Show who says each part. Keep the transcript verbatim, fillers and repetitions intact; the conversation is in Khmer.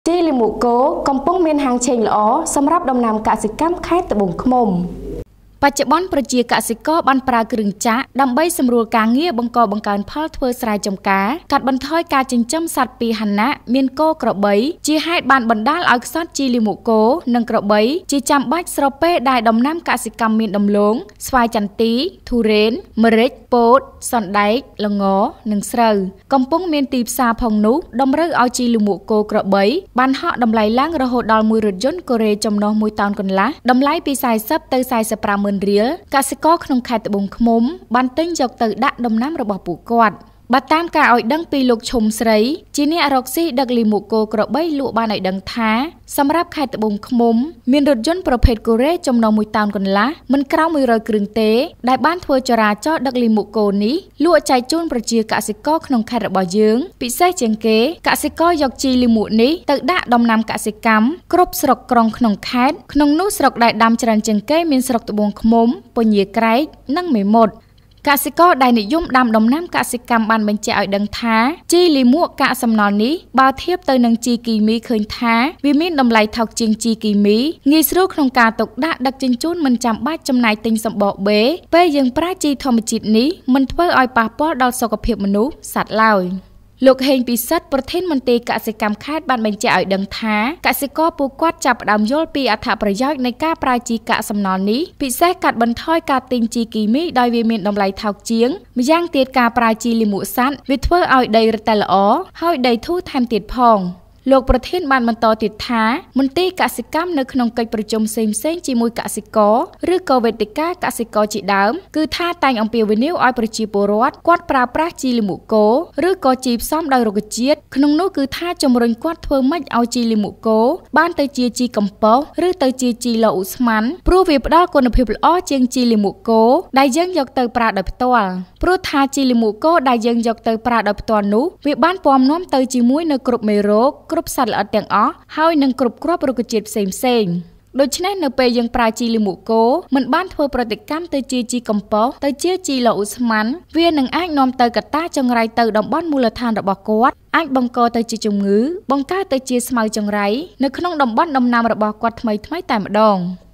Speaker 1: ជីលីមូកូកំពុងមានហាងឆេងល្អសម្រាប់ដំណាំកសិកម្មខេត្តត្បូងឃ្មុំបច្ចុប្បន្នប្រជាកសិករបានប្រើគ្រឿងចាក់ដើម្បីសម្រួលការងារបង្កបង្កើនផលធ្វើស្រែចម្ការកាត់បន្ថយការចិញ្ចឹមសត្វពាហនៈមានគោក្របីជាហេតុបានបណ្ដាលឲ្យខ្សត់ជីលីមូកូនិងក្របីជាចាំបាច់ស្របពេលដែលដំណាំកសិកម្មមានដំឡូងស្វាយចន្ទីទុរេនម្រេចពោតសណ្ដែកល្ងនិងស្រូវកំពុងមានទីផ្សារផងនោះតម្រូវឲ្យជីលីមូកូក្របីបានហក់តម្លៃឡើងរហូតដល់មួយរថយន្តកូរ៉េចំណុះមួយតោនកន្លះតម្លៃពីសាយសិបទៅសាយសិបប្រាំម៉ឺនរៀលកសិករក្នុងខេត្តត្បូងឃ្មុំបានទិញយកទៅដាក់ដំណាំរបស់ពួកគាត់បើតាមការឲ្យដឹងពីលោកឈុំស្រីជាអ្នករកស៊ីដឹកលីមូកូក្របីលក់បានឲ្យដឹងថាសម្រាប់ខេត្តត្បូងឃ្មុំមានរថយន្តប្រភេទកូរ៉េចំណុះមួយតោនកន្លះមិនក្រោមមួយរយគ្រឿងទេដែលបានធ្វើចរាចរណ៍ដឹកលីមូកូនេះលក់ចែកជូនប្រជាកសិករក្នុងខេត្តរបស់យើងពិសេសជាងគេកសិករយកជីលីមូនេះទៅដាក់ដំណាំកសិកម្មគ្រប់ស្រុកក្រុងក្នុងខេត្តក្នុងនោះស្រុកដែលដាំច្រើនជាងគេមានស្រុកត្បូងឃ្មុំពញាក្រែកនិងមេមត់កសិករដែលនិយមដាំដំណាំកសិកម្មបានបញ្ជាក់ឲ្យដឹងថាជីលីមួកកាកសំណល់នេះបើធៀបទៅនឹងជីគីមីឃើញថាវាមានតម្លៃថោកជាងជីគីមីងាយស្រួលក្នុងការទុកដាក់ដឹកជញ្ជូនមិនចាំបាច់ចំណាយទិញសម្បកបេពេលយើងប្រើជីធម្មជាតិនេះមិនធ្វើឲ្យប៉ះពាល់ដល់សុខភាពមនុស្សសត្វឡើយលោកហេងពិសិដ្ឋប្រធានមន្ត្រីកសិកម្មខេត្តបានបញ្ជាក់ឲ្យដឹងថាកសិករពួកគាត់ចាប់ផ្ដើមយល់ពីអត្ថប្រយោជន៍នៃការប្រើជីកាកសំណល់នេះពិសេសកាត់បន្ថយការទិញជីគីមីដោយវាមានតម្លៃថោកជាងម្យ៉ាងទៀតការប្រើជីលីមូស័តវាធ្វើឲ្យដីរឹតតែល្អហើយដីធូរថែមទៀតផងលោកប្រធានបានបន្តទៀតថាមន្ទីរកសិកម្មនៅក្នុងកិច្ចប្រជុំផ្សេងៗជាមួយកសិករឬក៏វេទិកាកសិករជាដើមគឺថាតែងអំពាវនាវឲ្យប្រជាពលរដ្ឋគាត់ប្រើប្រាស់ជីលីមូកូឬក៏ជីផ្សំដោយរុក្ខជាតិក្នុងនោះគឺថាជំរុញគាត់ធ្វើម៉េចឲ្យជីលីមូកូបានទៅជាជីកំប៉ុស្តឬទៅជាជីឡូអ៊ូស្មានព្រោះវាផ្ដល់គុណភាពល្អជាងជីលីមូកូដែលយើងយកទៅប្រើដោយផ្ទាល់ព្រោះថាជីលីមូកូដែលយើងយកទៅប្រើដោយផ្ទាល់នោះវាបានពំនាំទៅជាមួយនៅគ្រប់មេរោគគ្រប់សត្វល្អិតទាំងអស់ហើយនឹងគ្រប់គ្រាប់រុក្ខជាតិផ្សេងផ្សេងដូច្នេះនៅពេលយើងប្រើជីលីមូកូមិនបានធ្វើប្រតិកម្មទៅជាជីកំប៉ុស្តទៅជាជីឡូអ៊ូស្មានវានឹងអាចនាំទៅកត្តាចង្រៃទៅតំបន់មូលដ្ឋានរបស់គាត់អាចបង្កទៅជាជំងឺបង្កើតទៅជាស្មៅចង្រៃនៅក្នុងតំបន់ដំណាំរបស់គាត់ថ្មីថ្មីតែម្ដង